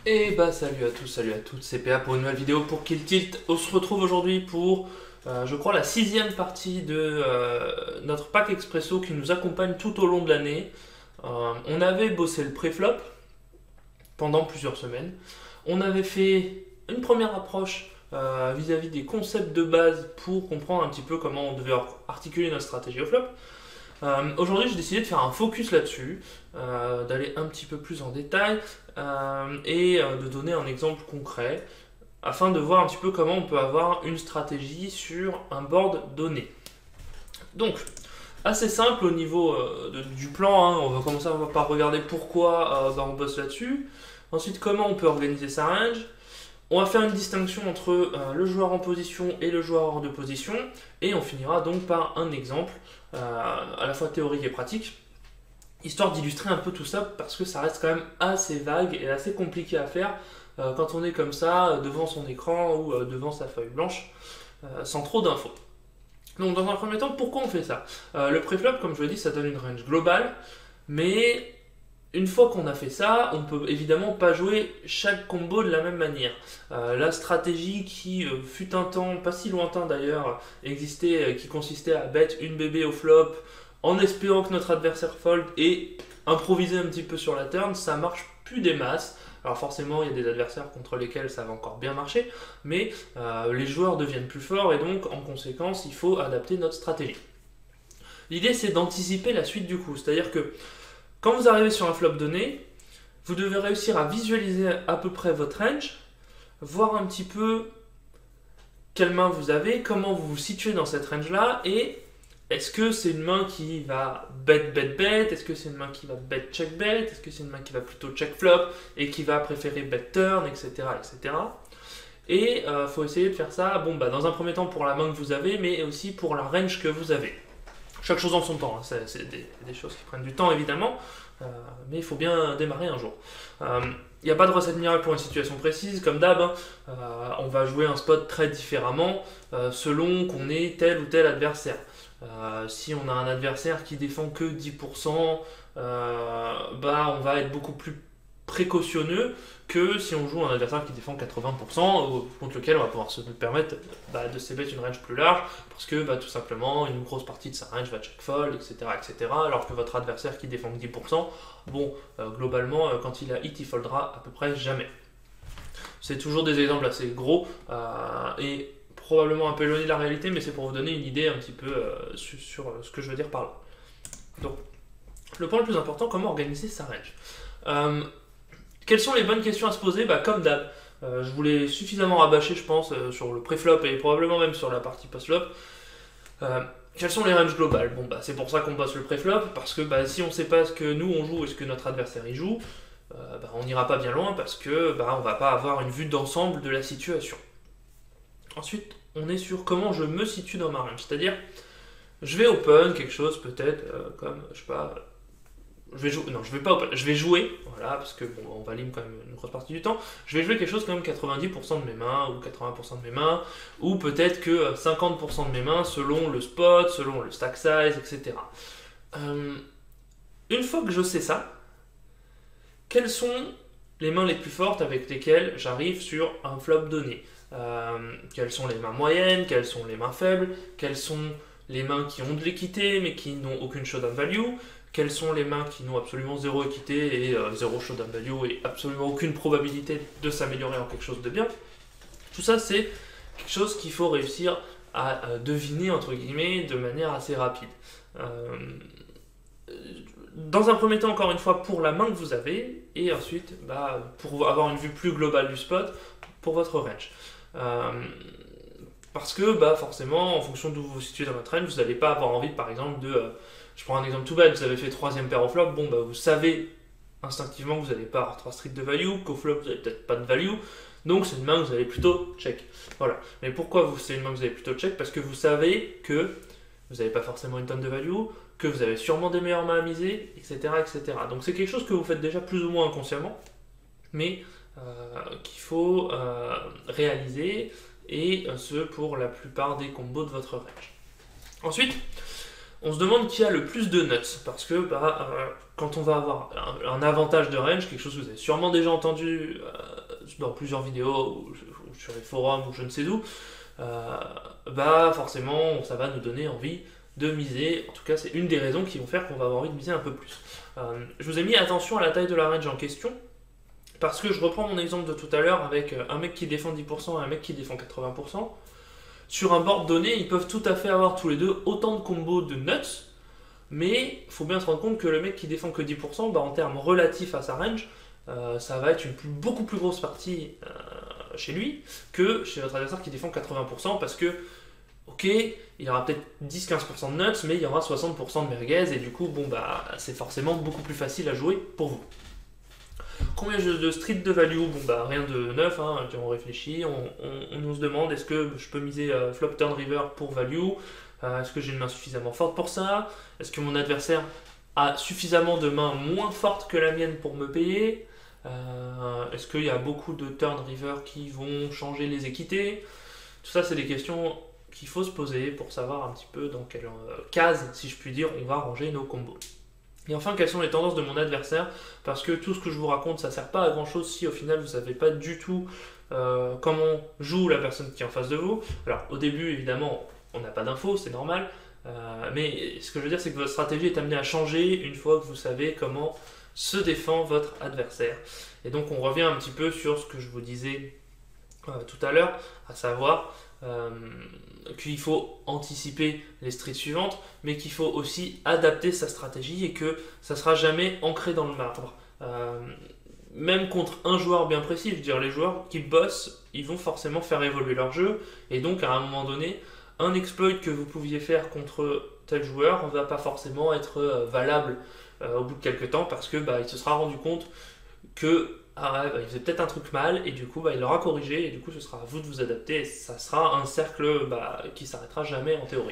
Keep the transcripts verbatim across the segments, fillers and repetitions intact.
Et bah salut à tous, salut à toutes, c'est P A pour une nouvelle vidéo pour Kill Tilt. On se retrouve aujourd'hui pour, euh, je crois, la sixième partie de euh, notre pack expresso qui nous accompagne tout au long de l'année. Euh, on avait bossé le pré-flop pendant plusieurs semaines. On avait fait une première approche euh, vis-à-vis des concepts de base pour comprendre un petit peu comment on devait articuler notre stratégie au flop. Euh, Aujourd'hui, j'ai décidé de faire un focus là-dessus, euh, d'aller un petit peu plus en détail euh, et euh, de donner un exemple concret afin de voir un petit peu comment on peut avoir une stratégie sur un board donné. Donc, assez simple au niveau euh, de- du plan, hein. On va commencer par regarder pourquoi euh, bah, on bosse là-dessus. Ensuite, comment on peut organiser sa range. On va faire une distinction entre euh, le joueur en position et le joueur hors de position, et on finira donc par un exemple, euh, à la fois théorique et pratique, histoire d'illustrer un peu tout ça, parce que ça reste quand même assez vague et assez compliqué à faire euh, quand on est comme ça, euh, devant son écran ou euh, devant sa feuille blanche, euh, sans trop d'infos. Donc dans un premier temps, pourquoi on fait ça? Euh, Le préflop, comme je l'ai dit, ça donne une range globale, mais une fois qu'on a fait ça, on peut évidemment pas jouer chaque combo de la même manière. Euh, la stratégie qui euh, fut un temps, pas si lointain d'ailleurs, existait, euh, qui consistait à bet une B B au flop en espérant que notre adversaire fold et improviser un petit peu sur la turn, ça marche plus des masses. Alors forcément, il y a des adversaires contre lesquels ça va encore bien marcher, mais euh, les joueurs deviennent plus forts et donc en conséquence, il faut adapter notre stratégie. L'idée, c'est d'anticiper la suite du coup, c'est-à-dire que quand vous arrivez sur un flop donné, vous devez réussir à visualiser à peu près votre range, voir un petit peu quelle main vous avez, comment vous vous situez dans cette range-là, et est-ce que c'est une main qui va bet, bet, bet, est-ce que c'est une main qui va bet, check, bet, est-ce que c'est une main qui va plutôt check flop et qui va préférer bet turn, et cetera, et cetera. Et il euh, faut essayer de faire ça, bon, bah, dans un premier temps pour la main que vous avez, mais aussi pour la range que vous avez. Chaque chose en son temps, hein. c'est, c'est des, des choses qui prennent du temps évidemment, euh, mais il faut bien démarrer un jour. Il euh, n'y a pas de recette miracle pour une situation précise, comme d'hab, hein. euh, on va jouer un spot très différemment euh, selon qu'on ait tel ou tel adversaire. Euh, si on a un adversaire qui défend que dix pour cent, euh, bah, on va être beaucoup plus précautionneux que si on joue un adversaire qui défend quatre-vingts pour cent, contre lequel on va pouvoir se permettre bah, de s'ébet une range plus large, parce que bah, tout simplement une grosse partie de sa range va check fold, et cetera, et cetera. Alors que votre adversaire qui défend dix pour cent, bon, euh, globalement, euh, quand il a hit, il foldera à peu près jamais. C'est toujours des exemples assez gros euh, et probablement un peu éloignés de la réalité, mais c'est pour vous donner une idée un petit peu euh, sur, sur ce que je veux dire par là. Donc, le point le plus important, comment organiser sa range. Euh, Quelles sont les bonnes questions à se poser? Bah, comme d'hab, euh, je vous l'ai suffisamment rabâché, je pense, euh, sur le pré-flop et probablement même sur la partie post-flop. Euh, quelles sont les ranges globales? Bon, bah, c'est pour ça qu'on bosse le pré-flop, parce que bah, si on ne sait pas ce que nous on joue et ce que notre adversaire y joue, euh, bah, on n'ira pas bien loin parce que bah, on va pas avoir une vue d'ensemble de la situation. Ensuite, on est sur comment je me situe dans ma range, c'est-à-dire je vais open quelque chose peut-être euh, comme, je sais pas, je vais jouer, non, je vais pas open, je vais jouer, voilà, parce que bon, on va lim quand même une grosse partie du temps. Je vais jouer quelque chose comme quatre-vingt-dix pour cent de mes mains ou quatre-vingts pour cent de mes mains, ou peut-être que cinquante pour cent de mes mains selon le spot, selon le stack size, et cetera. Euh, une fois que je sais ça, quelles sont les mains les plus fortes avec lesquelles j'arrive sur un flop donné? Euh, quelles sont les mains moyennes, quelles sont les mains faibles, quelles sont les mains qui ont de l'équité mais qui n'ont aucune showdown value, quelles sont les mains qui n'ont absolument zéro équité et euh, zéro showdown value et absolument aucune probabilité de s'améliorer en quelque chose de bien. Tout ça, c'est quelque chose qu'il faut réussir à euh, deviner, entre guillemets, de manière assez rapide. Euh, dans un premier temps, encore une fois, pour la main que vous avez, et ensuite, bah, pour avoir une vue plus globale du spot, pour votre range. Euh, parce que, bah, forcément, en fonction d'où vous vous situez dans votre range, vous n'allez pas avoir envie, par exemple, de... Euh, je prends un exemple tout bête, vous avez fait troisième paire au flop, bon, bah, vous savez instinctivement que vous n'allez pas avoir trois streets de value, qu'au flop, vous n'avez peut-être pas de value, donc c'est une main que vous allez plutôt check. Voilà. Mais pourquoi vous, c'est une main que vous allez plutôt check? Parce que vous savez que vous n'avez pas forcément une tonne de value, que vous avez sûrement des meilleures mains à miser, et cetera, et cetera. Donc c'est quelque chose que vous faites déjà plus ou moins inconsciemment, mais euh, qu'il faut euh, réaliser, et ce pour la plupart des combos de votre range. Ensuite, On se demande qui a le plus de nuts, parce que bah, euh, quand on va avoir un, un avantage de range, quelque chose que vous avez sûrement déjà entendu euh, dans plusieurs vidéos, ou, ou sur les forums, ou je ne sais où, euh, bah forcément ça va nous donner envie de miser. En tout cas, c'est une des raisons qui vont faire qu'on va avoir envie de miser un peu plus. Euh, je vous ai mis attention à la taille de la range en question, parce que je reprends mon exemple de tout à l'heure avec un mec qui défend dix pour cent et un mec qui défend quatre-vingts pour cent. Sur un board donné, ils peuvent tout à fait avoir tous les deux autant de combos de nuts, mais il faut bien se rendre compte que le mec qui défend que dix pour cent, bah, en termes relatifs à sa range, euh, ça va être une plus, beaucoup plus grosse partie euh, chez lui que chez votre adversaire qui défend quatre-vingts pour cent, parce que, ok, il aura peut-être dix à quinze pour cent de nuts, mais il y aura soixante pour cent de merguez, et du coup, bon, bah, c'est forcément beaucoup plus facile à jouer pour vous. Combien de street de value? Bon bah rien de neuf, hein, on réfléchit, on, on, on nous se demande est-ce que je peux miser euh, flop turn river pour value, euh, est-ce que j'ai une main suffisamment forte pour ça, est-ce que mon adversaire a suffisamment de mains moins fortes que la mienne pour me payer, euh, est-ce qu'il y a beaucoup de turn river qui vont changer les équités. Tout ça c'est des questions qu'il faut se poser pour savoir un petit peu dans quelle euh, case, si je puis dire, on va ranger nos combos. Et enfin, quelles sont les tendances de mon adversaire? Parce que tout ce que je vous raconte, ça ne sert pas à grand chose si au final vous ne savez pas du tout euh, comment joue la personne qui est en face de vous. Alors au début, évidemment, on n'a pas d'infos, c'est normal. Euh, mais ce que je veux dire, c'est que votre stratégie est amenée à changer une fois que vous savez comment se défend votre adversaire. Et donc on revient un petit peu sur ce que je vous disais euh, tout à l'heure, à savoir Euh, qu'il faut anticiper les streets suivantes, mais qu'il faut aussi adapter sa stratégie et que ça ne sera jamais ancré dans le marbre. Euh, même contre un joueur bien précis, je veux dire, les joueurs qui bossent, ils vont forcément faire évoluer leur jeu, et donc à un moment donné, un exploit que vous pouviez faire contre tel joueur ne va pas forcément être euh, valable euh, au bout de quelques temps, parce que bah, il se sera rendu compte que ah ouais, bah, il faisait peut-être un truc mal, et du coup bah, il l'aura corrigé, et du coup ce sera à vous de vous adapter, et ça sera un cercle bah, qui s'arrêtera jamais en théorie.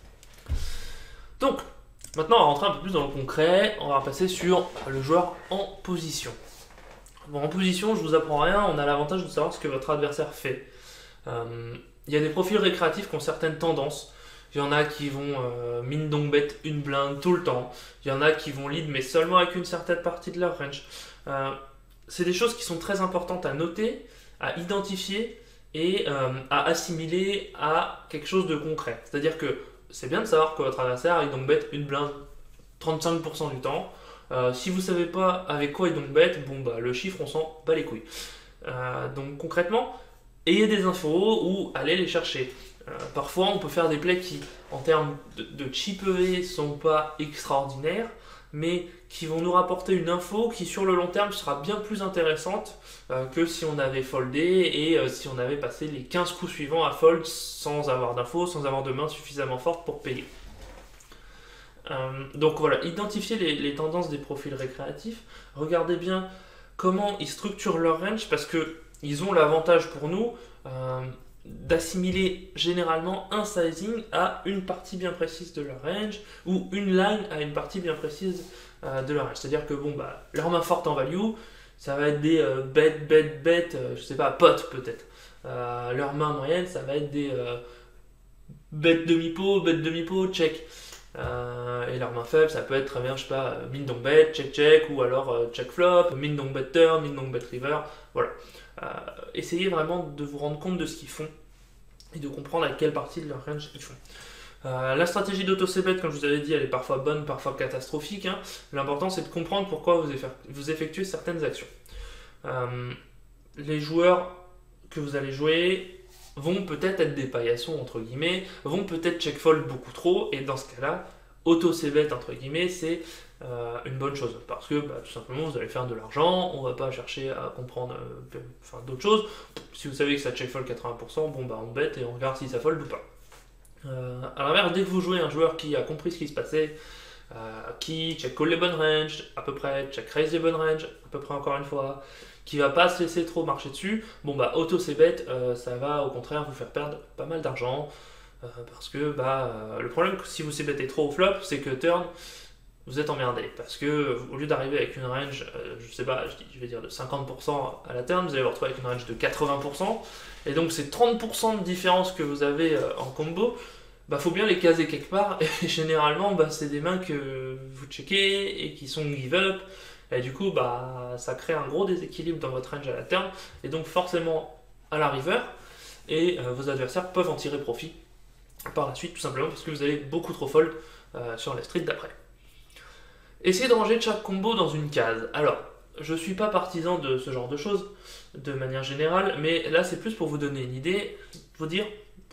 Donc, maintenant on va rentrer un peu plus dans le concret, on va passer sur le joueur en position. Bon, en position, je vous apprends rien, on a l'avantage de savoir ce que votre adversaire fait. Euh, il y a des profils récréatifs qui ont certaines tendances. Il y en a qui vont euh, min donc bet une blinde tout le temps. Il y en a qui vont lead mais seulement avec une certaine partie de leur range. Euh, c'est des choses qui sont très importantes à noter, à identifier et euh, à assimiler à quelque chose de concret. C'est-à-dire que c'est bien de savoir que votre adversaire il donc bet une blinde trente-cinq pour cent du temps. Euh, si vous ne savez pas avec quoi il donc bet, bon bah le chiffre on s'en bat les couilles. Euh, donc concrètement, ayez des infos ou allez les chercher. Euh, parfois on peut faire des plays qui en termes de, de cheap E V sont pas extraordinaires, mais qui vont nous rapporter une info qui sur le long terme sera bien plus intéressante euh, que si on avait foldé et euh, si on avait passé les quinze coups suivants à fold sans avoir d'infos, sans avoir de main suffisamment forte pour payer. Euh, donc voilà, identifiez les, les tendances des profils récréatifs, regardez bien comment ils structurent leur range, parce qu'ils ont l'avantage pour nous euh, d'assimiler généralement un sizing à une partie bien précise de leur range, ou une line à une partie bien précise euh, de leur range. C'est-à-dire que bon, bah, leur main forte en value, ça va être des euh, bet, bet, bet, euh, je sais pas, pot peut-être. Euh, leur main moyenne, ça va être des euh, bet demi-pot, bet demi-pot, check. Euh, et leur main faible, ça peut être très bien, je sais pas, min donc bet, check check, ou alors euh, check flop, min donc bet turn, min donc bet river, voilà. Euh, essayez vraiment de vous rendre compte de ce qu'ils font et de comprendre à quelle partie de leur range ils font. Euh, la stratégie d'auto-c-bet, comme je vous avais dit, elle est parfois bonne, parfois catastrophique. Hein. L'important c'est de comprendre pourquoi vous, effe vous effectuez certaines actions. Euh, les joueurs que vous allez jouer vont peut-être être des paillassons entre guillemets, vont peut-être check fold beaucoup trop, et dans ce cas-là, auto-c-bet entre guillemets, c'est euh, une bonne chose, parce que bah, tout simplement vous allez faire de l'argent, on va pas chercher à comprendre euh, enfin, d'autres choses. Si vous savez que ça check fold quatre-vingts pour cent, bon bah on bet et on regarde si ça fold ou pas. Euh, à l'inverse, dès que vous jouez un joueur qui a compris ce qui se passait, euh, qui check call les bonnes ranges, à peu près, check raise les bonnes ranges, à peu près encore une fois, qui va pas se laisser trop marcher dessus, bon bah auto c-bet, euh, ça va au contraire vous faire perdre pas mal d'argent, euh, parce que bah euh, le problème si vous c-betez trop au flop, c'est que turn vous êtes emmerdé, parce que au lieu d'arriver avec une range, euh, je sais pas, je, dis, je vais dire de cinquante pour cent à la turn, vous allez vous retrouver avec une range de quatre-vingts pour cent, et donc c'est trente pour cent de différence que vous avez euh, en combo, bah faut bien les caser quelque part, et généralement bah, c'est des mains que vous checkez et qui sont give up, et du coup bah ça crée un gros déséquilibre dans votre range à la turn, et donc forcément à la river, et euh, vos adversaires peuvent en tirer profit par la suite, tout simplement parce que vous allez beaucoup trop fold euh, sur les streets d'après. Essayez de ranger chaque combo dans une case. Alors, je suis pas partisan de ce genre de choses, de manière générale, mais là c'est plus pour vous donner une idée, vous dire,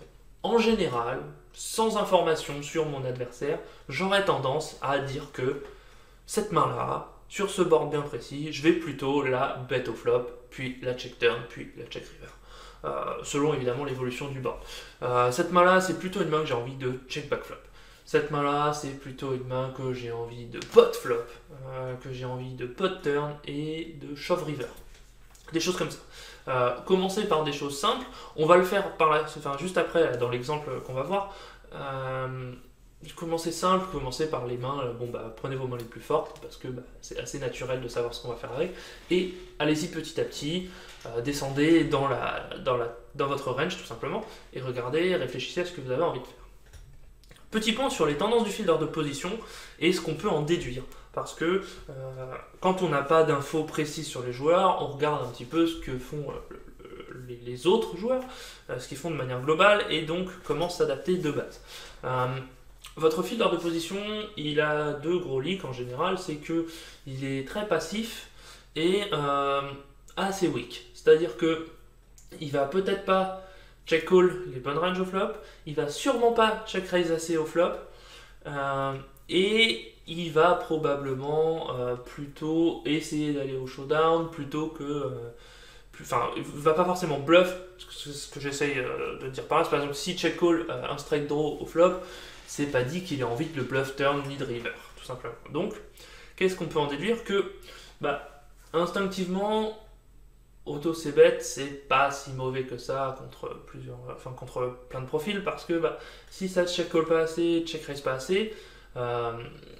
en général, sans information sur mon adversaire, j'aurais tendance à dire que cette main-là, sur ce board bien précis, je vais plutôt la bet au flop, puis la check turn, puis la check river. Euh, selon évidemment l'évolution du board. Euh, cette main-là, c'est plutôt une main que j'ai envie de check back flop. Cette main-là, c'est plutôt une main que j'ai envie de pot flop, euh, que j'ai envie de pot turn et de shove river. Des choses comme ça. Euh, commencer par des choses simples. On va le faire par la, enfin, juste après dans l'exemple qu'on va voir. Euh, commencez simple, commencez par les mains. Bon bah prenez vos mains les plus fortes parce que bah, c'est assez naturel de savoir ce qu'on va faire avec. Et allez-y petit à petit. Euh, descendez dans, la, dans, la, dans votre range tout simplement et regardez, réfléchissez à ce que vous avez envie de faire. Petit point sur les tendances du fielder de position et ce qu'on peut en déduire. Parce que euh, quand on n'a pas d'infos précises sur les joueurs, on regarde un petit peu ce que font euh, les, les autres joueurs, euh, ce qu'ils font de manière globale et donc comment s'adapter de base. Euh, votre fielder de position, il a deux gros leaks en général, c'est qu'il est très passif et euh, assez weak. C'est-à-dire que il va peut-être pas check call les bonnes ranges au flop, il va sûrement pas check raise assez au flop, euh, et il va probablement euh, plutôt essayer d'aller au showdown plutôt que... Euh, plus, enfin, il va pas forcément bluff, c'est ce que j'essaye euh, de dire par là. Par exemple, si check call euh, un straight draw au flop, c'est pas dit qu'il ait envie de le bluff turn ni de river, tout simplement. Donc, qu'est-ce qu'on peut en déduire? Que, bah, instinctivement, auto c bet, c'est pas si mauvais que ça contre plusieurs, enfin contre plein de profils, parce que bah, si ça check call pas assez, check raise pas assez, euh,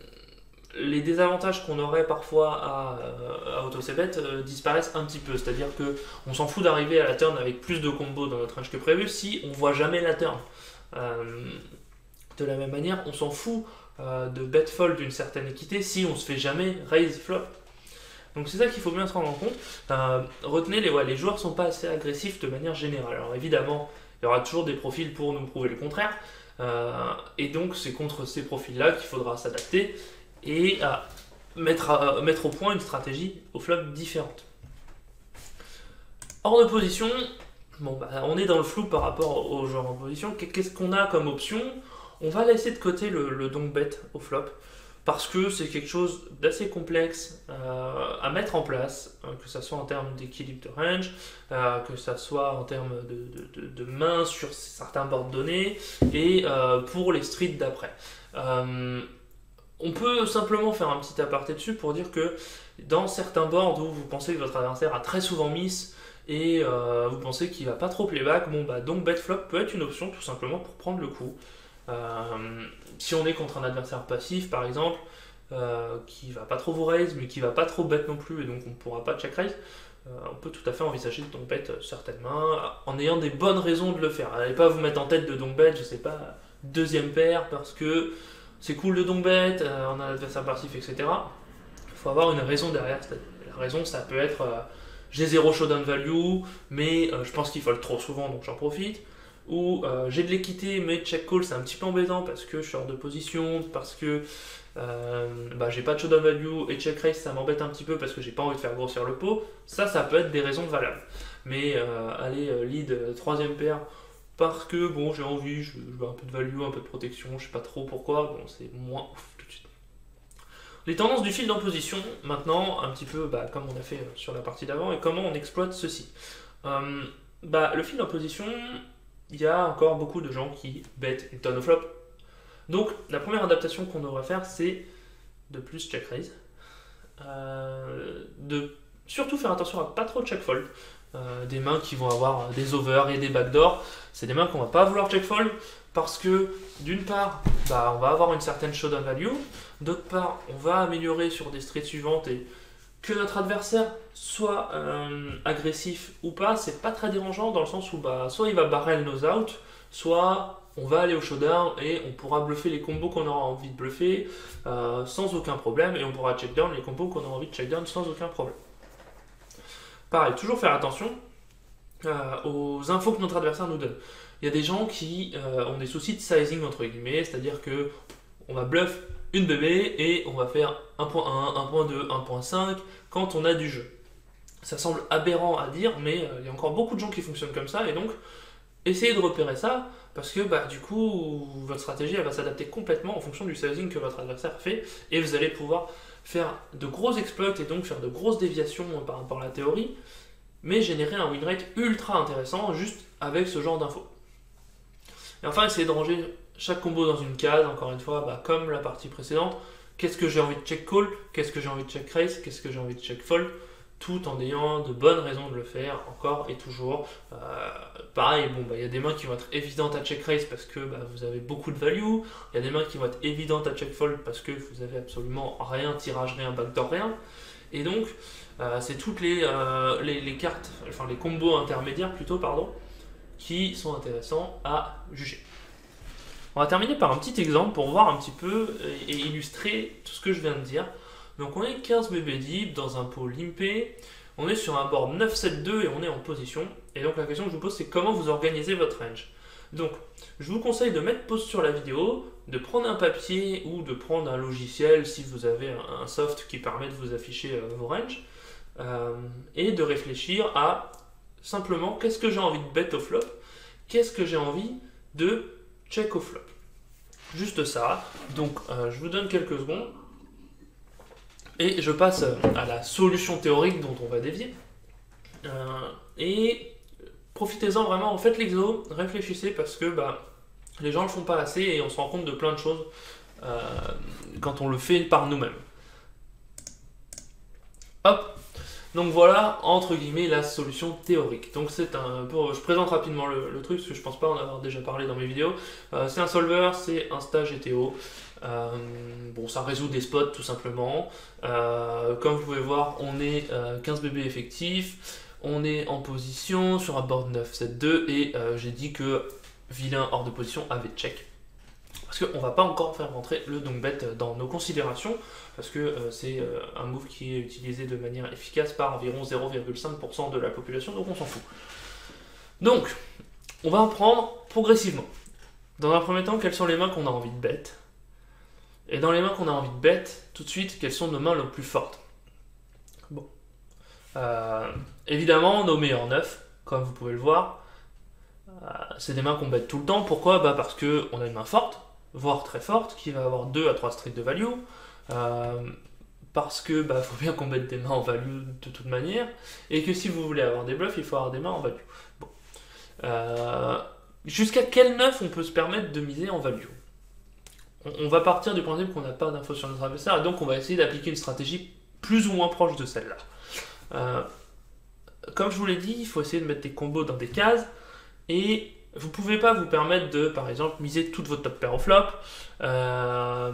les désavantages qu'on aurait parfois à, à auto c bet euh, disparaissent un petit peu. C'est-à-dire que on s'en fout d'arriver à la turn avec plus de combos dans notre range que prévu si on voit jamais la turn. Euh, de la même manière, on s'en fout euh, de bet fold d'une certaine équité si on se fait jamais raise flop. Donc c'est ça qu'il faut bien se rendre en compte. Euh, retenez, les, ouais, les joueurs ne sont pas assez agressifs de manière générale. Alors évidemment, il y aura toujours des profils pour nous prouver le contraire. Euh, et donc c'est contre ces profils-là qu'il faudra s'adapter et euh, mettre, à, mettre au point une stratégie au flop différente. Hors de position, bon, bah, on est dans le flou par rapport au joueur en position. Qu'est-ce qu'on a comme option? On va laisser de côté le, le donk bet au flop, parce que c'est quelque chose d'assez complexe euh, à mettre en place, hein, que ce soit en termes d'équilibre de range, euh, que ce soit en termes de, de, de, de main sur certains boards donnés, et euh, pour les streets d'après. Euh, on peut simplement faire un petit aparté dessus pour dire que dans certains boards où vous pensez que votre adversaire a très souvent miss, et euh, vous pensez qu'il va pas trop playback, bon bah donc bet flop peut être une option tout simplement pour prendre le coup. Euh, si on est contre un adversaire passif par exemple, euh, qui va pas trop vous raise mais qui va pas trop bet non plus et donc on ne pourra pas check raise, euh, on peut tout à fait envisager de donk bet certaines mains en ayant des bonnes raisons de le faire. Allez pas vous mettre en tête de donk bet, je sais pas, deuxième paire parce que c'est cool de donk bet, euh, on a un adversaire passif, et cetera. Il faut avoir une raison derrière. La raison ça peut être euh, j'ai zéro showdown value mais euh, je pense qu'il fold trop souvent donc j'en profite. Ou euh, j'ai de l'équité mais check call c'est un petit peu embêtant parce que je suis hors de position, parce que euh, bah, j'ai pas de showdown value et check raise ça m'embête un petit peu parce que j'ai pas envie de faire grossir le pot. Ça, ça peut être des raisons valables. Mais euh, aller euh, lead euh, troisième paire parce que bon j'ai envie, je, je veux un peu de value, un peu de protection, je sais pas trop pourquoi, bon c'est moins ouf tout de suite. Les tendances du field en position, maintenant un petit peu bah, comme on a fait sur la partie d'avant et comment on exploite ceci. Euh, bah, le field en position, il y a encore beaucoup de gens qui bet une tonne au flop. Donc la première adaptation qu'on devrait faire, c'est de plus check raise. Euh, de surtout faire attention à pas trop check fold. Euh, des mains qui vont avoir des overs et des backdoors, c'est des mains qu'on va pas vouloir check fold parce que d'une part, bah, on va avoir une certaine showdown value, d'autre part, on va améliorer sur des streets suivantes et que notre adversaire soit euh, agressif ou pas, c'est pas très dérangeant dans le sens où bah, soit il va barrel nose out, soit on va aller au showdown et on pourra bluffer les combos qu'on aura envie de bluffer euh, sans aucun problème, et on pourra check down les combos qu'on aura envie de check down sans aucun problème. Pareil, toujours faire attention euh, aux infos que notre adversaire nous donne. Il y a des gens qui euh, ont des soucis de sizing entre guillemets, c'est-à-dire que on va bluff une B B et on va faire un point un, un point deux, un point cinq quand on a du jeu. Ça semble aberrant à dire, mais euh, il y a encore beaucoup de gens qui fonctionnent comme ça, et donc essayez de repérer ça, parce que bah, du coup, votre stratégie elle va s'adapter complètement en fonction du sizing que votre adversaire fait, et vous allez pouvoir faire de gros exploits et donc faire de grosses déviations par rapport à la théorie, mais générer un win rate ultra intéressant juste avec ce genre d'infos. Et enfin, essayez de ranger chaque combo dans une case, encore une fois, bah, comme la partie précédente. Qu'est-ce que j'ai envie de check call, qu'est-ce que j'ai envie de check raise, qu'est-ce que j'ai envie de check fold, tout en ayant de bonnes raisons de le faire, encore et toujours. Euh, pareil, bon, bah, y a des mains qui vont être évidentes à check raise parce que bah, vous avez beaucoup de value, il y a des mains qui vont être évidentes à check fold parce que vous avez absolument rien, tirage, rien, backdoor, rien. Et donc, euh, c'est toutes les, euh, les, les cartes, enfin les combos intermédiaires plutôt, pardon, qui sont intéressants à juger. On va terminer par un petit exemple pour voir un petit peu et illustrer tout ce que je viens de dire. Donc on est quinze B B deep dans un pot limpé, on est sur un board neuf sept deux et on est en position. Et donc la question que je vous pose, c'est comment vous organisez votre range. Donc je vous conseille de mettre pause sur la vidéo, de prendre un papier ou de prendre un logiciel si vous avez un soft qui permet de vous afficher euh, vos ranges, euh, et de réfléchir à simplement qu'est-ce que j'ai envie de bet au flop, qu'est-ce que j'ai envie de check au flop. Juste ça. Donc euh, je vous donne quelques secondes. Et je passe à la solution théorique dont on va dévier. Euh, et profitez-en vraiment, faites l'exo, réfléchissez parce que bah, les gens ne le font pas assez et on se rend compte de plein de choses euh, quand on le fait par nous-mêmes. Hop. Donc voilà, entre guillemets, la solution théorique. Donc c'est un peu, je présente rapidement le, le truc parce que je pense pas en avoir déjà parlé dans mes vidéos. Euh, c'est un solver, c'est un stage G T O. Euh, bon, ça résout des spots tout simplement. Euh, comme vous pouvez voir, on est euh, quinze B B effectif, on est en position sur un board neuf sept deux et euh, j'ai dit que vilain hors de position avait check. Parce qu'on ne va pas encore faire rentrer le donk bet dans nos considérations, parce que euh, c'est euh, un move qui est utilisé de manière efficace par environ zéro virgule cinq pour cent de la population, donc on s'en fout. Donc, on va en prendre progressivement. Dans un premier temps, quelles sont les mains qu'on a envie de bet? Et dans les mains qu'on a envie de bet, tout de suite, quelles sont nos mains les plus fortes? Bon. Euh, évidemment, nos meilleurs neufs, comme vous pouvez le voir, euh, c'est des mains qu'on bet tout le temps. Pourquoi? Bah parce qu'on a une main forte, voire très forte, qui va avoir deux à trois streets de value. Euh, parce que bah, faut bien qu'on mette des mains en value de toute manière. Et que si vous voulez avoir des bluffs, il faut avoir des mains en value. Bon. Euh, jusqu'à quel neuf on peut se permettre de miser en value? On va partir du principe qu'on n'a pas d'infos sur notre adversaire et donc on va essayer d'appliquer une stratégie plus ou moins proche de celle-là. Euh, comme je vous l'ai dit, il faut essayer de mettre des combos dans des cases et vous ne pouvez pas vous permettre de, par exemple, miser toutes vos top pairs au flop euh,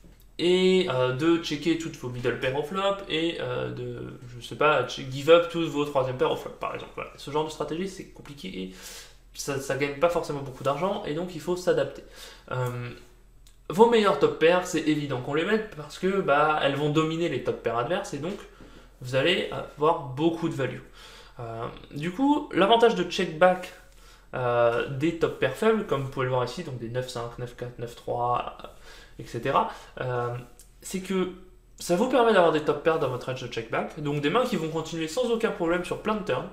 et euh, de checker toutes vos middle pairs au flop et euh, de, je sais pas, give up toutes vos troisième paires au flop, par exemple. Voilà. Ce genre de stratégie, c'est compliqué et ça ne gagne pas forcément beaucoup d'argent et donc il faut s'adapter. Euh, Vos meilleures top pairs, c'est évident qu'on les mette parce que bah, elles vont dominer les top pairs adverses et donc vous allez avoir beaucoup de value. Euh, du coup, l'avantage de check back euh, des top pairs faibles, comme vous pouvez le voir ici, donc des neuf cinq, neuf quatre, neuf trois, et cetera, euh, c'est que ça vous permet d'avoir des top pairs dans votre range de check back, donc des mains qui vont continuer sans aucun problème sur plein de turns,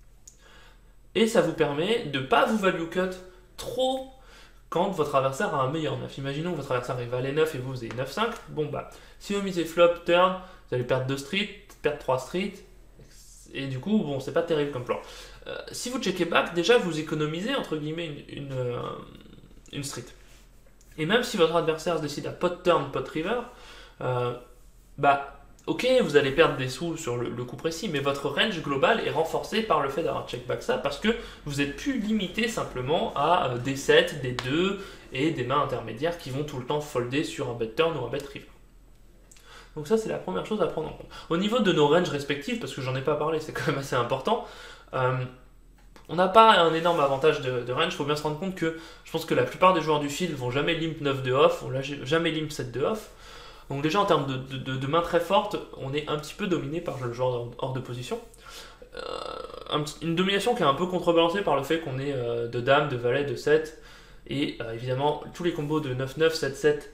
et ça vous permet de ne pas vous value cut trop quand votre adversaire a un meilleur neuf. Imaginons que votre adversaire est valet neuf et vous, vous avez neuf cinq. Bon bah, si vous misez flop, turn, vous allez perdre deux streets, perdre trois streets. Et du coup, bon, c'est pas terrible comme plan. Euh, si vous checkez back, déjà vous économisez entre guillemets une, une, euh, une street. Et même si votre adversaire se décide à pot turn, pot river, euh, bah, ok, vous allez perdre des sous sur le, le coup précis, mais votre range global est renforcé par le fait d'avoir check back ça, parce que vous êtes plus limité simplement à euh, des sept, des deux et des mains intermédiaires qui vont tout le temps folder sur un bet turn ou un bet river. Donc ça, c'est la première chose à prendre en compte. Au niveau de nos ranges respectives, parce que j'en ai pas parlé, c'est quand même assez important, euh, on n'a pas un énorme avantage de, de range. Il faut bien se rendre compte que je pense que la plupart des joueurs du field vont jamais limp neuf de off, vont jamais limp sept de off. Donc déjà en termes de, de, de, de main très forte, on est un petit peu dominé par le joueur hors de position. Euh, un, une domination qui est un peu contrebalancée par le fait qu'on est euh, de dame, de valet, de sept. Et euh, évidemment, tous les combos de neuf neuf, sept sept,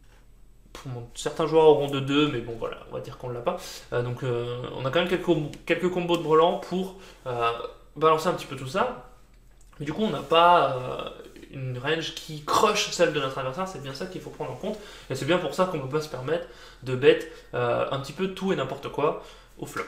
bon, certains joueurs auront de deux, mais bon voilà, on va dire qu'on ne l'a pas. Euh, donc euh, on a quand même quelques, quelques combos de brelans pour euh, balancer un petit peu tout ça. Mais du coup, on n'a pas euh, une range qui crush celle de notre adversaire, c'est bien ça qu'il faut prendre en compte. Et c'est bien pour ça qu'on ne peut pas se permettre de bet euh, un petit peu tout et n'importe quoi au flop.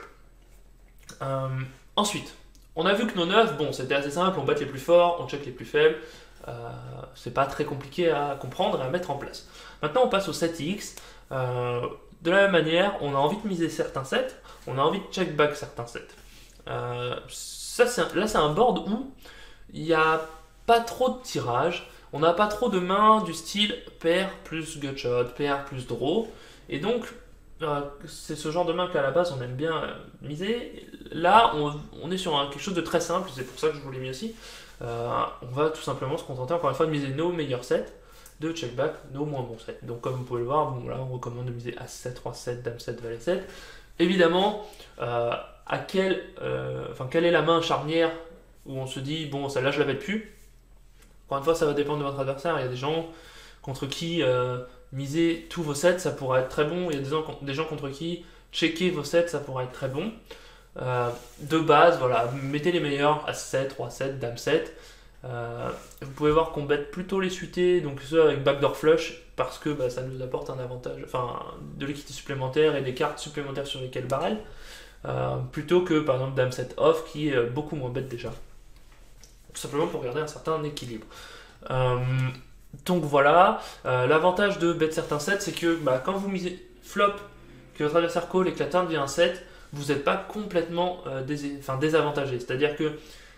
Euh, ensuite, on a vu que nos neuf, bon, c'était assez simple, on bet les plus forts, on check les plus faibles. Euh, c'est pas très compliqué à comprendre et à mettre en place. Maintenant, on passe au sept X. Euh, de la même manière, on a envie de miser certains sets, on a envie de check back certains sets. Euh, ça, c'est, là, c'est un board où il n'y a pas trop de tirage, on n'a pas trop de mains du style pair plus gutshot, pair plus draw, et donc euh, c'est ce genre de main qu'à la base on aime bien euh, miser. Là, on, on est sur un, quelque chose de très simple, c'est pour ça que je vous l'ai mis aussi. Euh, on va tout simplement se contenter encore une fois de miser nos meilleurs sets, de check back nos moins bons sets. Donc comme vous pouvez le voir, bon, là on recommande de miser As sept, Roi sept, Dame sept, Valet sept. Évidemment, euh, à quel, euh, enfin, quelle est la main charnière où on se dit, bon, celle-là, je la bête plus. Encore une fois, ça va dépendre de votre adversaire. Il y a des gens contre qui euh, miser tous vos sets, ça pourrait être très bon. Il y a des gens, des gens contre qui checker vos sets, ça pourrait être très bon. Euh, de base, voilà, mettez les meilleurs, As sept, Roi sept, Dame sept. Euh, vous pouvez voir qu'on bête plutôt les suités, donc ceux avec backdoor flush, parce que bah, ça nous apporte un avantage, enfin, de l'équité supplémentaire et des cartes supplémentaires sur lesquelles barrel. Euh, plutôt que par exemple Dame sept off qui est beaucoup moins bête déjà. Tout simplement pour garder un certain équilibre. Euh, donc voilà, euh, l'avantage de bet certains sets, c'est que bah, quand vous misez flop, que votre adversaire call et que la turn devient un set, vous n'êtes pas complètement euh, dés enfin, désavantagé. C'est-à-dire que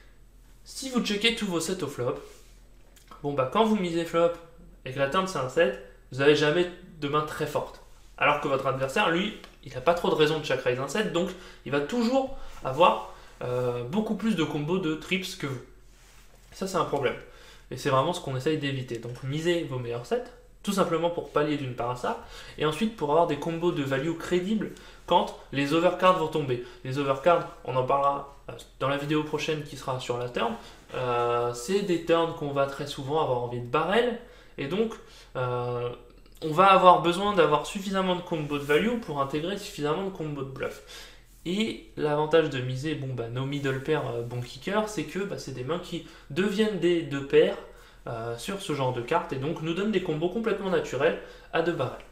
si vous checkez tous vos sets au flop, bon bah quand vous misez flop et que la turn c'est un set, vous n'avez jamais de main très forte. Alors que votre adversaire, lui, il n'a pas trop de raison de check raise un set, donc il va toujours avoir euh, beaucoup plus de combos de trips que vous. Ça, c'est un problème. Et c'est vraiment ce qu'on essaye d'éviter. Donc, misez vos meilleurs sets, tout simplement pour pallier d'une part à ça, et ensuite pour avoir des combos de value crédibles quand les overcards vont tomber. Les overcards, on en parlera dans la vidéo prochaine qui sera sur la turn. Euh, c'est des turns qu'on va très souvent avoir envie de barrel, et donc euh, on va avoir besoin d'avoir suffisamment de combos de value pour intégrer suffisamment de combos de bluff. Et l'avantage de miser bon, bah, nos middle pairs euh, bon kicker, c'est que bah, c'est des mains qui deviennent des deux paires euh, sur ce genre de cartes et donc nous donnent des combos complètement naturels à deux barrels.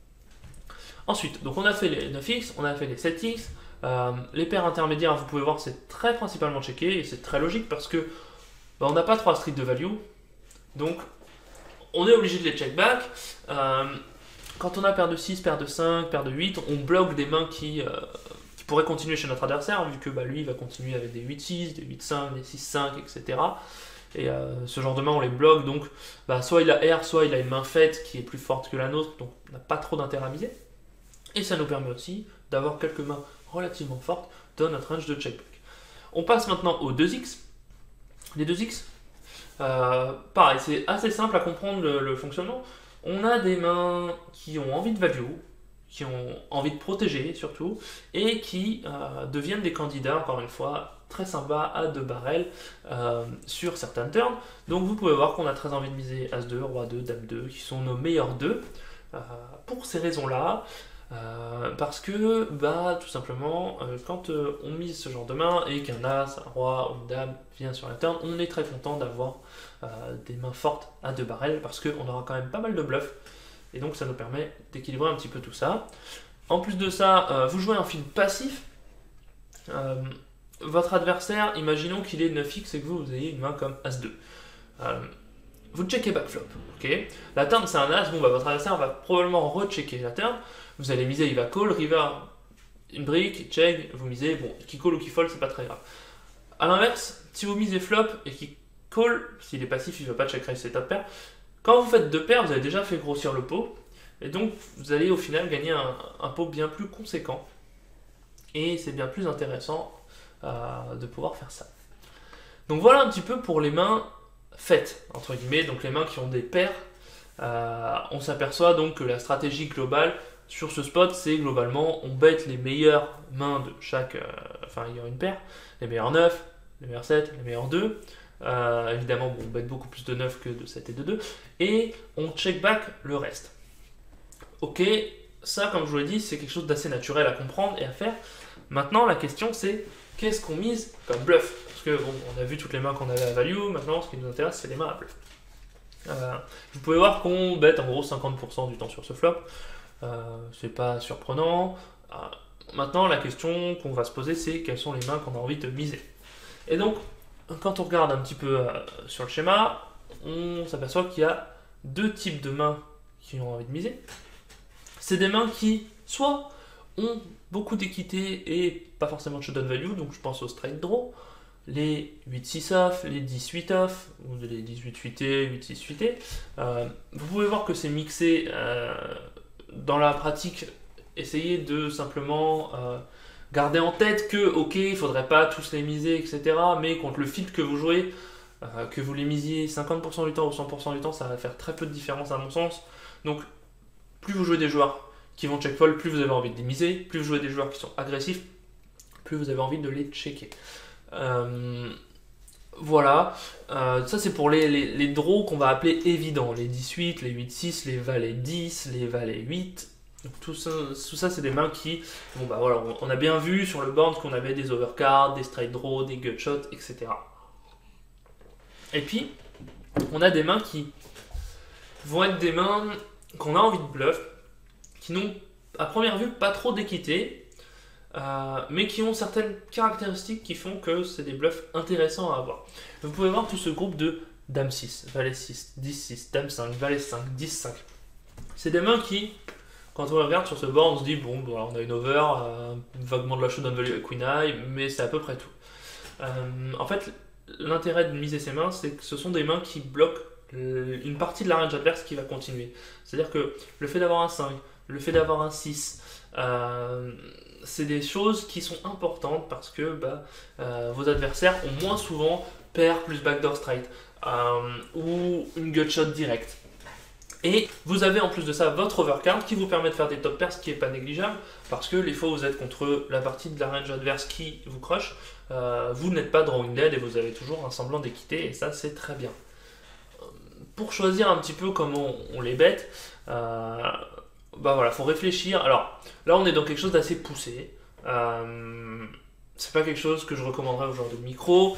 Ensuite, donc on a fait les neuf X, on a fait les sept X, euh, les paires intermédiaires, vous pouvez voir, c'est très principalement checké et c'est très logique parce que bah, on n'a pas trois streets de value, donc on est obligé de les check back. Euh, quand on a paire de six, paire de cinq, paire de huit, on bloque des mains qui... Euh, pourrait continuer chez notre adversaire, vu que bah, lui il va continuer avec des huit six, des huit cinq, des six cinq, et cetera. Et euh, ce genre de main on les bloque, donc bah, soit il a R, soit il a une main faite qui est plus forte que la nôtre, donc on n'a pas trop d'intérêt à miser. Et ça nous permet aussi d'avoir quelques mains relativement fortes dans notre range de checkback. On passe maintenant aux deux X. Les deux X, euh, pareil, c'est assez simple à comprendre le, le fonctionnement. On a des mains qui ont envie de value, qui ont envie de protéger surtout, et qui euh, deviennent des candidats, encore une fois, très sympas à deux barrels euh, sur certaines turns. Donc vous pouvez voir qu'on a très envie de miser As deux, Roi deux, Dame deux, qui sont nos meilleurs deux, euh, pour ces raisons-là, euh, parce que, bah, tout simplement, euh, quand euh, on mise ce genre de main, et qu'un As, un Roi ou une Dame vient sur la turn, on est très content d'avoir euh, des mains fortes à deux barrels, parce qu'on aura quand même pas mal de bluffs, et donc ça nous permet d'équilibrer un petit peu tout ça. En plus de ça, euh, vous jouez un fil passif. Euh, votre adversaire, imaginons qu'il est neuf X et que vous, vous ayez une main comme As deux. Euh, vous checkez backflop. Okay, la turn c'est un As, bon, bah, votre adversaire va probablement rechecker la turn. Vous allez miser, il va call, river, une brique, check, vous misez, bon, qui call ou qui fold, c'est pas très grave. A l'inverse, si vous misez flop et qu'il call, s'il est passif, il ne va pas check raise ses top pairs. Quand vous faites deux paires, vous avez déjà fait grossir le pot, et donc vous allez au final gagner un, un pot bien plus conséquent, et c'est bien plus intéressant euh, de pouvoir faire ça. Donc voilà un petit peu pour les mains faites, entre guillemets, donc les mains qui ont des paires. Euh, on s'aperçoit donc que la stratégie globale sur ce spot, c'est globalement, on bête les meilleures mains de chaque, euh, enfin il y a une paire, les meilleurs neuf, les meilleurs sept, les meilleurs deux. Euh, évidemment, bon, on bête beaucoup plus de neuf que de sept et de deux, et on check back le reste. Ok, ça, comme je vous l'ai dit, c'est quelque chose d'assez naturel à comprendre et à faire. Maintenant, la question, c'est qu'est-ce qu'on mise comme bluff? Parce que bon, on a vu toutes les mains qu'on avait à value, maintenant, ce qui nous intéresse, c'est les mains à bluff. Euh, vous pouvez voir qu'on bête en gros cinquante pour cent du temps sur ce flop. Euh, c'est pas surprenant. Euh, maintenant, la question qu'on va se poser, c'est quelles sont les mains qu'on a envie de miser. Et donc, quand on regarde un petit peu euh, sur le schéma, on s'aperçoit qu'il y a deux types de mains qui ont envie de miser. C'est des mains qui, soit ont beaucoup d'équité et pas forcément de showdown value, donc je pense au straight draw, les huit six off, les dix huit off, ou les dix-huit huité, huit six huité. Euh, vous pouvez voir que c'est mixé euh, dans la pratique. Essayez de simplement euh, garder en tête que, ok, il ne faudrait pas tous les miser, et cetera. Mais contre le filtre que vous jouez, euh, que vous les misiez cinquante pour cent du temps ou cent pour cent du temps, ça va faire très peu de différence à mon sens. Donc, plus vous jouez des joueurs qui vont check fold, plus vous avez envie de les miser. Plus vous jouez des joueurs qui sont agressifs, plus vous avez envie de les checker. Euh, voilà, euh, ça c'est pour les, les, les draws qu'on va appeler évidents, les dix-huit, les huit six, les valets dix, les valets huit. Donc tout ça, tout ça c'est des mains qui, bon bah voilà, on, on a bien vu sur le board qu'on avait des overcards, des straight draws, des gutshots, et cetera. Et puis, on a des mains qui vont être des mains qu'on a envie de bluff, qui n'ont à première vue pas trop d'équité, Euh, mais qui ont certaines caractéristiques qui font que c'est des bluffs intéressants à avoir. Vous pouvez voir tout ce groupe de Dame six, Valet six, dix six, Dame cinq, Valet cinq, dix cinq. C'est des mains qui, quand on les regarde sur ce board, on se dit bon, bon on a une over, euh, vaguement de la showdown value avec Queen Eye, mais c'est à peu près tout. Euh, en fait, l'intérêt de miser ces mains, c'est que ce sont des mains qui bloquent une partie de la range adverse qui va continuer. C'est-à-dire que le fait d'avoir un cinq, le fait d'avoir un six, euh, c'est des choses qui sont importantes parce que bah, euh, vos adversaires ont moins souvent pair plus backdoor straight euh, ou une gutshot directe. Et vous avez en plus de ça votre overcard qui vous permet de faire des top pairs, ce qui n'est pas négligeable parce que les fois où vous êtes contre la partie de la range adverse qui vous crush, euh, vous n'êtes pas drawing dead et vous avez toujours un semblant d'équité et ça c'est très bien. Pour choisir un petit peu comment on les bête, euh, bah voilà, faut réfléchir. Alors là, on est dans quelque chose d'assez poussé. Euh, c'est pas quelque chose que je recommanderais aux joueurs de micro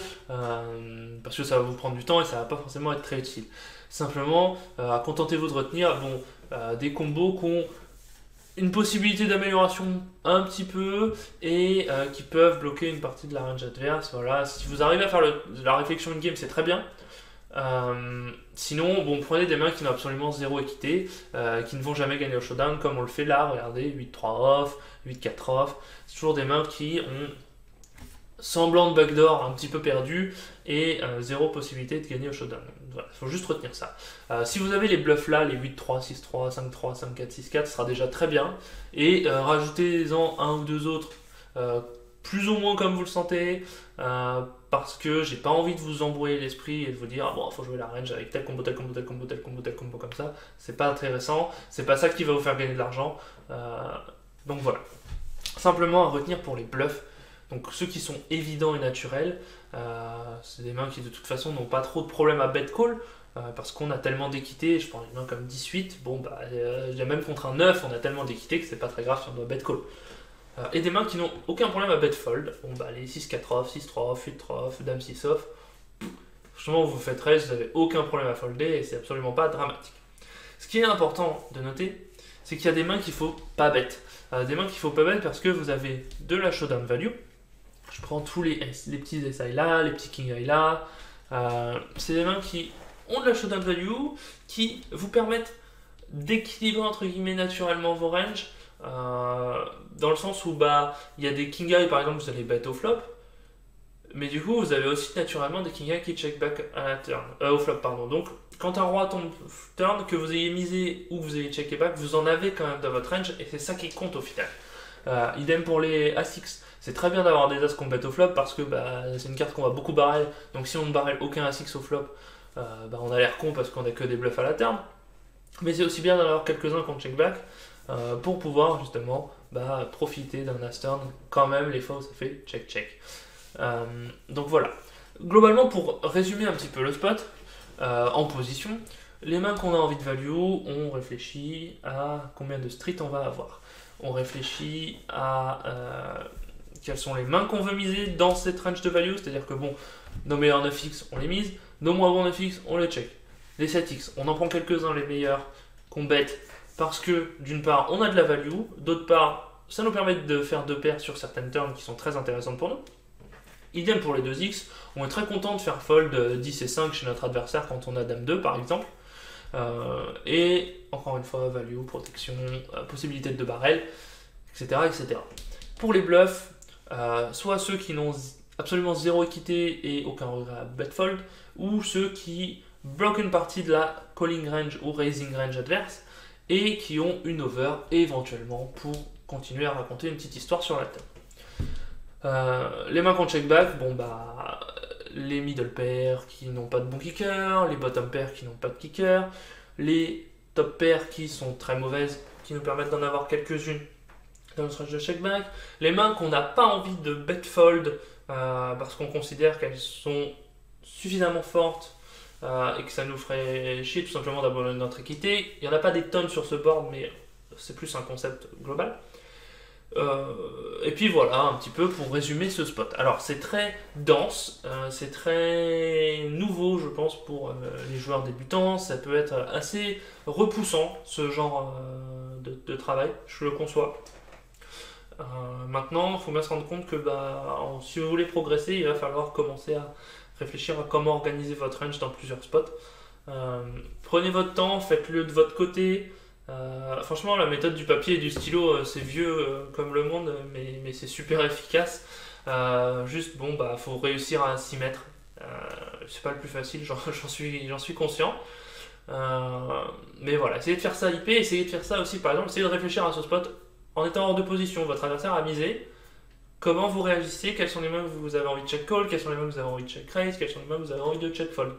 euh, parce que ça va vous prendre du temps et ça va pas forcément être très utile. Simplement, euh, contentez-vous de retenir bon, euh, des combos qui ont une possibilité d'amélioration un petit peu et euh, qui peuvent bloquer une partie de la range adverse. Voilà, si vous arrivez à faire le, la réflexion in-game, c'est très bien. Euh, sinon, bon, prenez des mains qui n'ont absolument zéro équité, euh, qui ne vont jamais gagner au showdown, comme on le fait là. Regardez, huit trois off, huit quatre off. C'est toujours des mains qui ont semblant de backdoor un petit peu perdu et euh, zéro possibilité de gagner au showdown. Voilà, il faut juste retenir ça. Euh, si vous avez les bluffs là, les huit trois, six trois, cinq trois, cinq quatre, six quatre, ce sera déjà très bien. Et euh, rajoutez-en un ou deux autres, euh, plus ou moins comme vous le sentez. Euh, parce que j'ai pas envie de vous embrouiller l'esprit et de vous dire ah bon, faut jouer la range avec tel combo, tel combo, tel combo, tel combo, tel combo comme ça. C'est pas intéressant, c'est pas ça qui va vous faire gagner de l'argent. Euh, donc voilà. Simplement à retenir pour les bluffs, donc ceux qui sont évidents et naturels, euh, c'est des mains qui de toute façon n'ont pas trop de problème à bet call. Euh, parce qu'on a tellement d'équité, je prends une main comme dix-huit, bon bah euh, même contre un neuf, on a tellement d'équité que c'est pas très grave si on doit bet call. Euh, et des mains qui n'ont aucun problème à bet fold, bon bah les six quatre off, six trois off, huit trois off, Dame six off, franchement vous faites raise, vous n'avez aucun problème à folder et c'est absolument pas dramatique. Ce qui est important de noter, c'est qu'il y a des mains qu'il faut pas bet. Euh, des mains qu'il faut pas bet parce que vous avez de la showdown value. Je prends tous les, les petits S I là, les petits King I là, euh, c'est des mains qui ont de la showdown value, qui vous permettent d'équilibrer entre guillemets naturellement vos ranges. Euh, dans le sens où bah il y a des king eye par exemple vous allez bet au flop, mais du coup vous avez aussi naturellement des king eye qui check back à la turn, euh, au flop pardon. Donc quand un roi tombe turn, que vous ayez misé ou que vous ayez checké back, vous en avez quand même dans votre range et c'est ça qui compte au final. Euh, idem pour les As X. C'est très bien d'avoir des As qu'on bet au flop parce que bah, c'est une carte qu'on va beaucoup barrel. Donc si on ne barrel aucun As X au flop, euh, bah, on a l'air con parce qu'on a que des bluffs à la turn. Mais c'est aussi bien d'en avoir quelques-uns qu'on check back euh, pour pouvoir justement bah, profiter d'un As turn quand même les fois où ça fait check check. Euh, donc voilà. Globalement, pour résumer un petit peu le spot euh, en position, les mains qu'on a envie de value, on réfléchit à combien de street on va avoir. On réfléchit à euh, quelles sont les mains qu'on veut miser dans cette range de value, c'est-à-dire que bon, nos meilleurs neuf X, on les mise, nos moins bons neuf X, on les check. Les sept X, on en prend quelques-uns, les meilleurs, qu'on bet, parce que d'une part, on a de la value, d'autre part, ça nous permet de faire deux paires sur certaines turns qui sont très intéressantes pour nous. Idem pour les deux X, on est très content de faire fold dix et cinq chez notre adversaire quand on a dame deux par exemple. Euh, et encore une fois, value, protection, euh, possibilité de barrel, et cetera, et cetera. Pour les bluffs, euh, soit ceux qui n'ont absolument zéro équité et aucun regret à bet fold, ou ceux qui bloquent une partie de la calling range ou raising range adverse et qui ont une over éventuellement pour continuer à raconter une petite histoire sur la table. Euh, les mains qu'on check back, bon bah les middle pairs qui n'ont pas de bon kicker, les bottom pairs qui n'ont pas de kicker, les top pairs qui sont très mauvaises, qui nous permettent d'en avoir quelques-unes dans notre range de check back, les mains qu'on n'a pas envie de bet fold euh, parce qu'on considère qu'elles sont suffisamment fortes euh, et que ça nous ferait chier tout simplement d'abandonner notre équité. Il n'y en a pas des tonnes sur ce board, mais c'est plus un concept global. Euh, et puis voilà un petit peu pour résumer ce spot. Alors c'est très dense, euh, c'est très nouveau je pense pour euh, les joueurs débutants, ça peut être assez repoussant ce genre euh, de, de travail, je le conçois. Euh, maintenant il faut bien se rendre compte que bah, en, si vous voulez progresser il va falloir commencer à réfléchir à comment organiser votre range dans plusieurs spots. Euh, prenez votre temps, faites-le de votre côté. Euh, franchement la méthode du papier et du stylo euh, c'est vieux euh, comme le monde mais, mais c'est super efficace. Euh, juste bon bah faut réussir à s'y mettre, euh, c'est pas le plus facile, j'en suis, j'en suis conscient, euh, mais voilà, essayez de faire ça I P, essayez de faire ça aussi par exemple, essayez de réfléchir à ce spot en étant hors de position, votre adversaire a misé, comment vous réagissez, quelles sont les mains que vous avez envie de check call, quelles sont les mains que vous avez envie de check raise, quelles sont les mains que vous avez envie de check fold.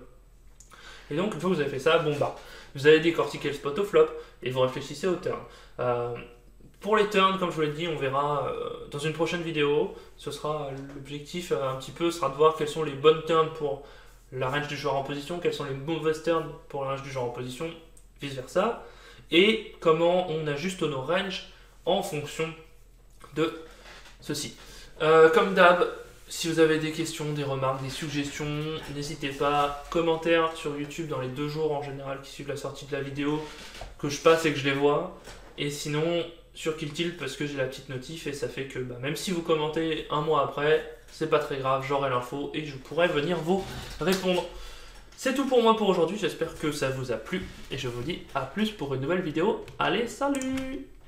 Et donc une fois que vous avez fait ça, bon bah vous allez décortiquer le spot au flop et vous réfléchissez au turn. Euh, pour les turns, comme je vous l'ai dit, on verra euh, dans une prochaine vidéo. Ce sera l'objectif euh, un petit peu sera de voir quelles sont les bonnes turns pour la range du joueur en position, quelles sont les mauvaises turns pour la range du joueur en position, vice versa, et comment on ajuste nos ranges en fonction de ceci. Euh, comme d'hab, si vous avez des questions, des remarques, des suggestions, n'hésitez pas. Commentaires sur YouTube dans les deux jours en général qui suivent la sortie de la vidéo, que je passe et que je les vois. Et sinon, sur Kill Tilt, parce que j'ai la petite notif et ça fait que bah, même si vous commentez un mois après, c'est pas très grave, j'aurai l'info et je pourrai venir vous répondre. C'est tout pour moi pour aujourd'hui, j'espère que ça vous a plu et je vous dis à plus pour une nouvelle vidéo. Allez, salut!